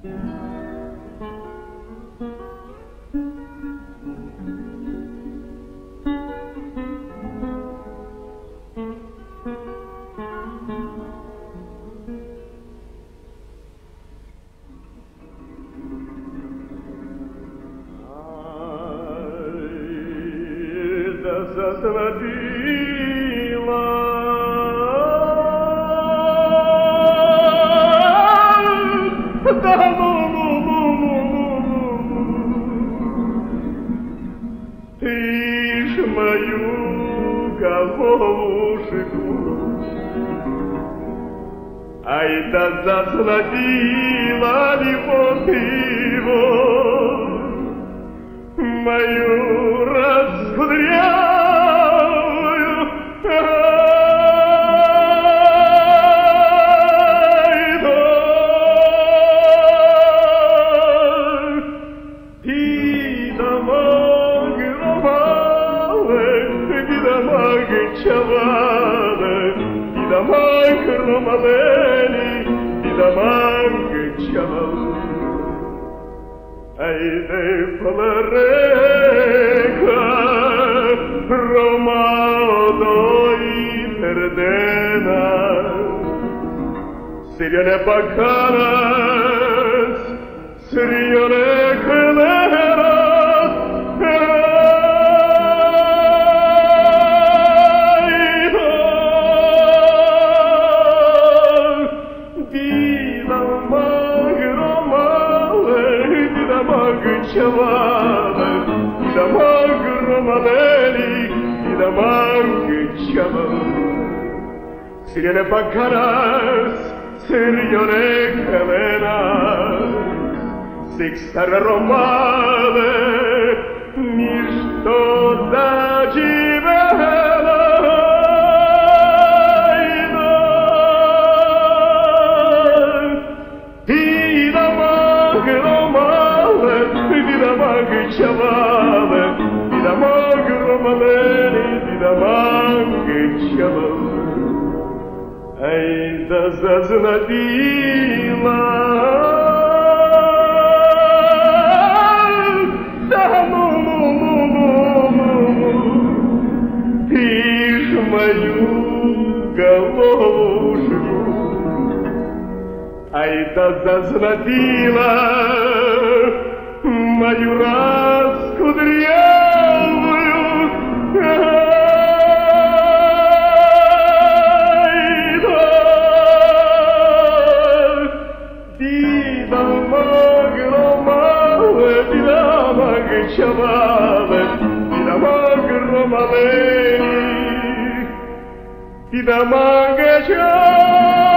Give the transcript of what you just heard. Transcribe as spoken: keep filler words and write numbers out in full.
Засвятила да ты ж мою головушку ай да засвятила любовь его мою раскудрявую, ай да, ти да магромале, ти да магчавале, ти да магромалели, ти да магчавале. Ай де плареca Romano y Terdena Sirione bacanas Sirione cleras Чавала, и да магромалели, и да магчавала. Сирене бакарас, сирioне каленас, сикстара ромале, ничто заживела. И да магромале, Vida magchavale, vida magromaleli, vida magchavale. Ай да зазнадила, да ну ну ну ну ну, ты ж мою головушку, ай да зазнадила. Мою раскудрявую, ай да, дида магромале, дида магчавале, дида магромале, дида магчавале.